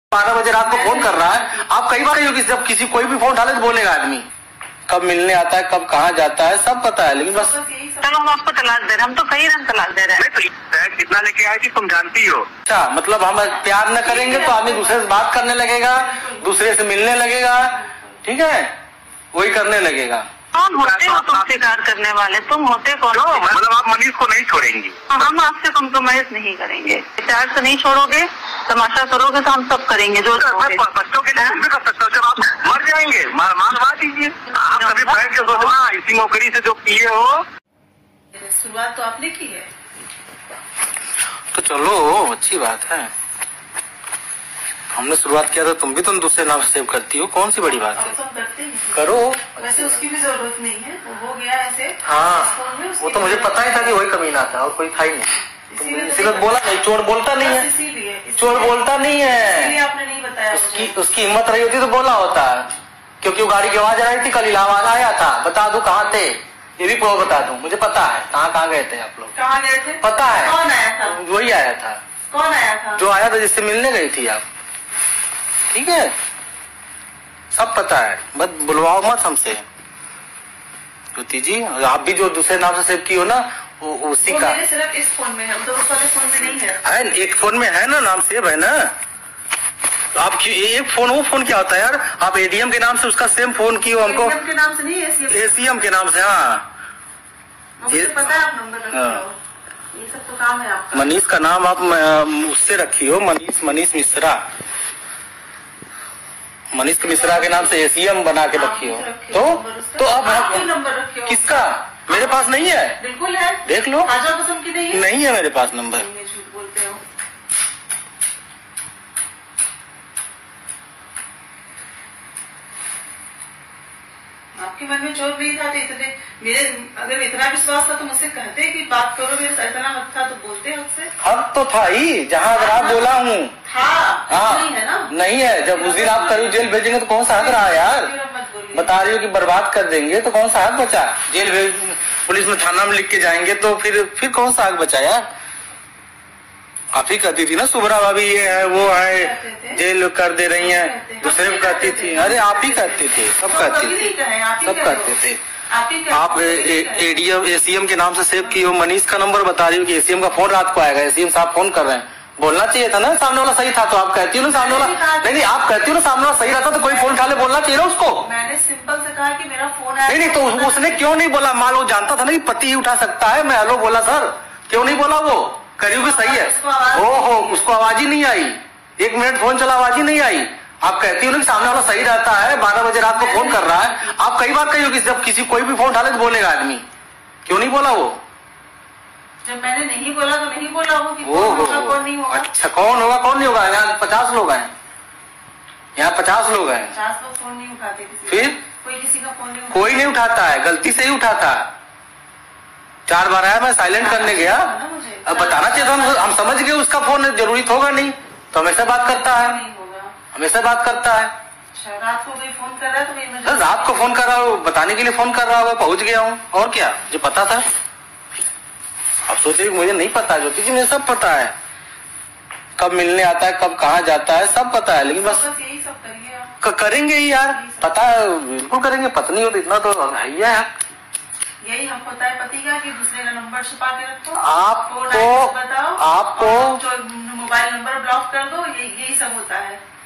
12 बजे रात को फोन कर रहा है। आप कई बार कही जब किसी कोई भी फोन उठा ले तो बोलेगा आदमी, कब मिलने आता है कब कहाँ जाता है सब पता है, लेकिन बस चलो हम आपको तलाक दे रहे हैं, हम तो कई रंग तलाक दे रहे हैं। कितना लेके आए थी तुम जानती हो। अच्छा, मतलब हम प्यार न करेंगे तो आदमी दूसरे से बात करने लगेगा, दूसरे से मिलने लगेगा, ठीक है, वही करने लगेगा। कौन होते हो तुम स्वीकार करने वाले, तुम होते कौन हो? मतलब आप मनीष को नहीं छोड़ेंगी? हम आपसे कॉम्प्रोमाइज नहीं करेंगे, प्यार से नहीं छोड़ोगे, तमाशा करोगे तो हम सब करेंगे जो बच्चों के लिए भी कर सकते हो, जब आप मर जाएंगे मानवा दीजिए। आप कभी बैठ के सोचना इसी नौकरी से जो किए हो। शुरुआत तो आपने की है, तो चलो अच्छी बात है, हमने शुरुआत किया था, तुम भी दूसरे नाम सेव करती हो, कौन सी बड़ी बात है, करो। वैसे उसकी भी जरूरत नहीं है, वो हो गया ऐसे। हाँ, वो तो मुझे पता ही था कि वही कमीना था और कोई था ही नहीं, इसीलिए बोला नहीं। चोर बोलता नहीं है, चोर बोलता नहीं है, आपने नहीं बताया। उसकी हिम्मत रही होती तो बोला होता, क्योंकि वो गाड़ी की आवाज आ रही थी, कल इलाहाबाद आया था, बता दूं कहाँ थे, ये भी प्रो बता दूं, मुझे पता है कहाँ गए थे आप लोग। कहाँ गए थे पता है, कौन आया था? वही आया था। कौन आया था? जो आया था जिससे मिलने गई थी आप, ठीक है, सब पता है, बस बुलवाओ मत हमसे ज्योति जी। आप भी जो दूसरे नाम से सेव की हो ना, वो उसी का सिर्फ इस फोन में है, तो उस वाले फोन में नहीं है। एक फोन में है ना, नाम सेव है ना। तो आप एक फोन, वो फोन क्या होता है यार, आप एडीएम के नाम से उसका सेम फोन की हो हमको, एडीएम के नाम से नहीं, एसीएम के नाम से। हाँ, मुझे पता है आप नंबर रखे हो, ये सब तो काम है आपका। मनीष का नाम आप उससे रखी हो, मनीष मिश्रा, मनीष मिश्रा के नाम से एसीएम बना के रखी हो। तो अब नंबर रखे हो किसका? मेरे पास नहीं है। बिल्कुल है, देख लो। खाजा कसम की नहीं है मेरे पास नंबर। झूठ बोलते हो। आपके मन में चोर नहीं था तो इतने मेरे अगर इतना विश्वास था तो मुझसे कहते कि बात करो, मेरे से इतना हक था तो बोलते हमसे। हक तो था ही, जहाँ अगर आप बोला हूँ नहीं है ना, नहीं है। जब उस दिन आप करीब जेल भेजेंगे तो कौन सा हक रहा यार, बता रही हो कि बर्बाद कर देंगे तो कौन सा हक बचा? जेल भेज, पुलिस में थाना में लिख के जाएंगे तो फिर कौन सा हक बचा यार? आप ही कहती थी ना सुभरा भाभी ये है वो है, जेल कर दे रही हैं, दूसरे को कहती थी। अरे आप ही कहते थे, सब कहते थे। आप एडीएम एसीएम के नाम से सेव की हो, मनीष का नंबर बता रही हो कि एसीएम का फोन रात को आएगा, एसीएम साहब फोन कर रहे हैं, बोलना चाहिए था ना, सामने वाला सही था तो आप कहती हो ना सामने वाला नहीं, आप कहती हो ना सामने वाला सही रहता तो कोई फोन उठा ले, बोलना चाहिए ना उसको। मैंने सिंपल से कहा कि मेरा फोन आया। नहीं तो उसने क्यों नहीं बोला? मान लो जानता था ना कि पति ही उठा सकता है, मैं हेलो बोला सर, क्यों नहीं बोला? वो करीब भी सही है। ओहो, उसको आवाज ही नहीं आई, 1 मिनट फोन चला आवाज ही नहीं आई। आप कहती हो ना कि सामने वाला सही रहता है, 12 बजे रात को फोन कर रहा है। आप कई बार कही होगी जब किसी कोई भी फोन उठा ले तो बोलेगा आदमी, क्यों नहीं बोला वो? जब मैंने नहीं बोला तो नहीं बोला वो कि कौन नहीं होगा। अच्छा, कौन होगा कौन नहीं होगा? यहाँ 50 लोग हैं, यहाँ 50 लोग हैं, 50 लोग फोन नहीं उठाते। फिर कोई किसी का फोन नहीं, कोई नहीं उठाता है, गलती से ही उठाता है। 4 बार आया, मैं साइलेंट करने गया, अब बताना चाहिए था, हम समझ गए उसका फोन जरूरी होगा नहीं, तो हमेशा बात करता है, हमेशा बात करता है। रात को कोई फोन कर रहा है तो रात को फोन कर रहा हूँ, बताने के लिए फोन कर रहा होगा, पहुंच गया हूँ, और क्या, मुझे पता था। अब सोचे मुझे नहीं पता है ज्योति जी, मुझे सब पता है, कब मिलने आता है कब कहाँ जाता है सब पता है, लेकिन बस यही सब करिए, करेंगे ही यार, पता है बिल्कुल करेंगे, पत्नी हो तो इतना तो है। यही हमको पता है पति का कि दूसरे का नंबर छुपा के रखो, आपको बताओ, आपको मोबाइल नंबर ब्लॉक कर दो, यही सब होता है।